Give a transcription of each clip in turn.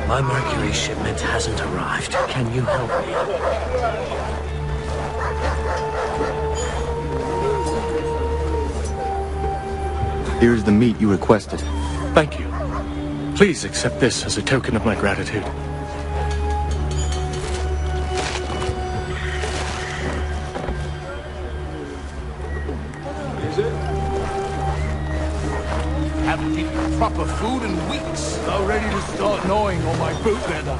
My Mercury shipment hasn't arrived. Can you help me? Here's the meat you requested. Thank you. Please accept this as a token of my gratitude. Haven't eaten proper food in weeks. So ready to start gnawing on my boot leather.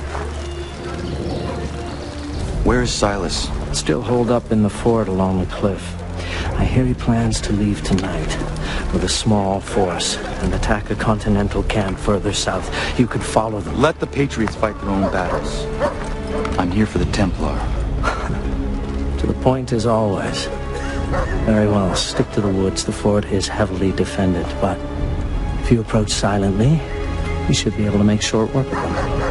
Where is Silas? Still holed up in the fort along the cliff. I hear he plans to leave tonight with a small force and attack a continental camp further south. You could follow them. Let the Patriots fight their own battles. I'm here for the Templar. To the point as always. Very well, stick to the woods. The fort is heavily defended, but if you approach silently, you should be able to make short work of them.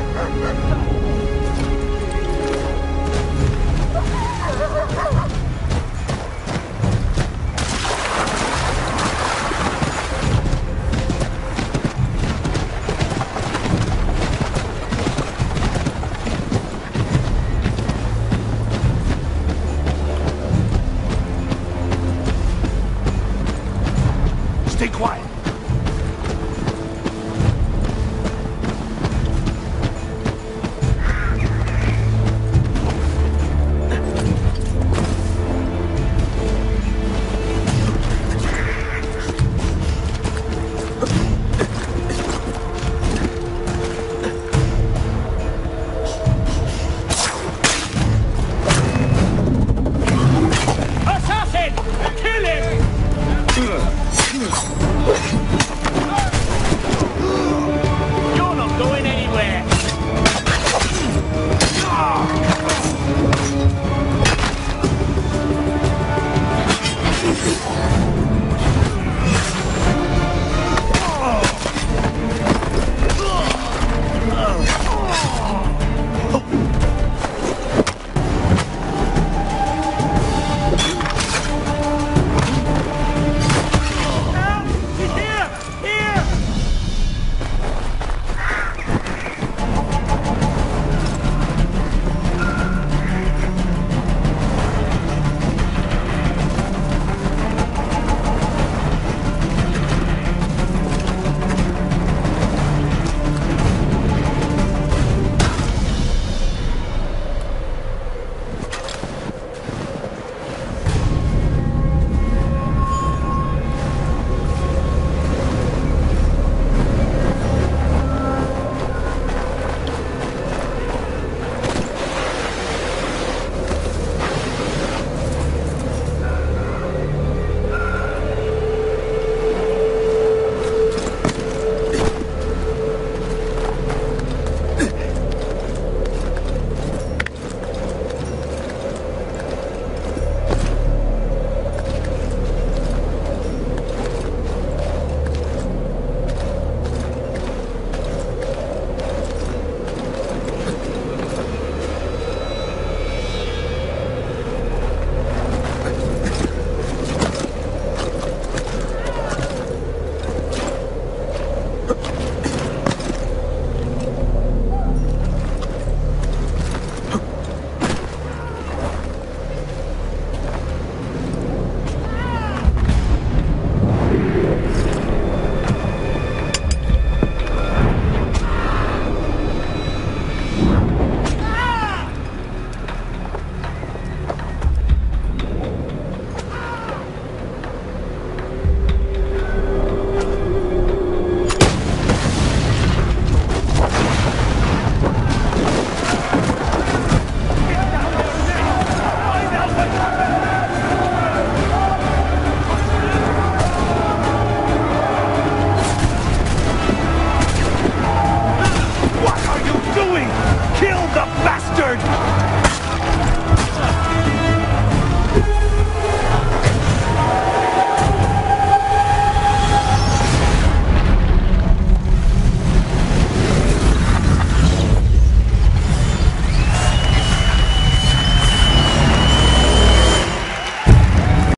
Stay quiet.